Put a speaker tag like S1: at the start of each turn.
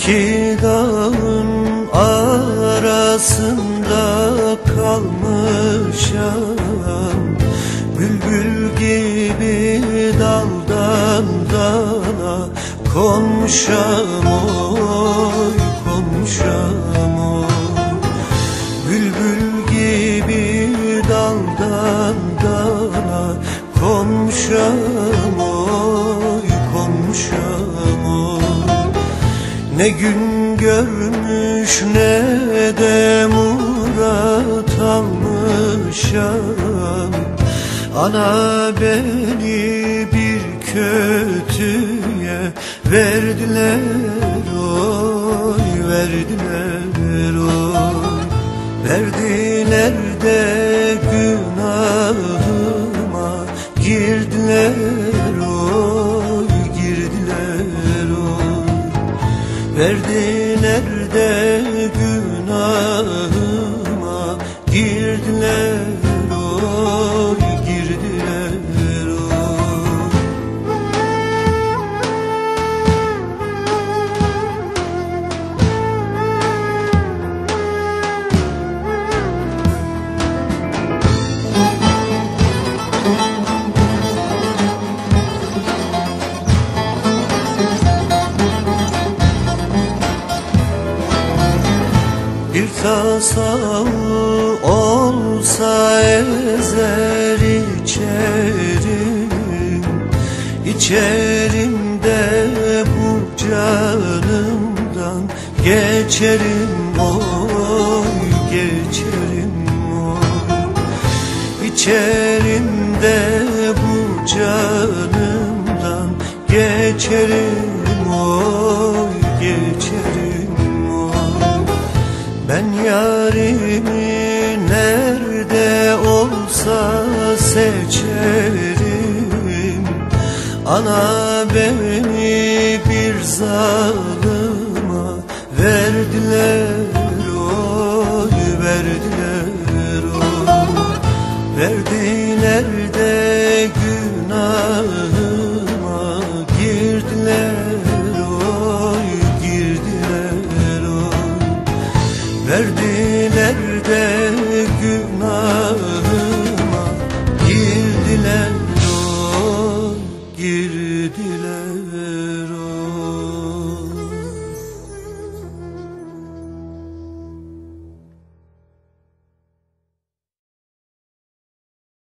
S1: İki dağın arasında kalmışam, bülbül gibi daldan dala konmuşam, oy konmuşam oy. Bülbül gibi daldan dala konmuşam, oy konmuşam oy. Ne gün görmüş ne de murat almışam, ana beni bir kötüye verdiler, oy verdiler oy. Verdiler de günahıma girdiler, oy girdiler oy. Verdiler de günahıma girdiler, oy girdiler oy. Bir tasavvur olsa ezer içerim, içerim de bu canımdan geçerim, oy geçerim oy. İçerim de bu canımdan geçerim, oy geçerim oy. Ben yarimi nerede olsa seçerim, ana beni bir zalıma verdiler, oy verdiler oy. Verdiler de günahıma girdiler, oy girdiler oy. Verdiler de günah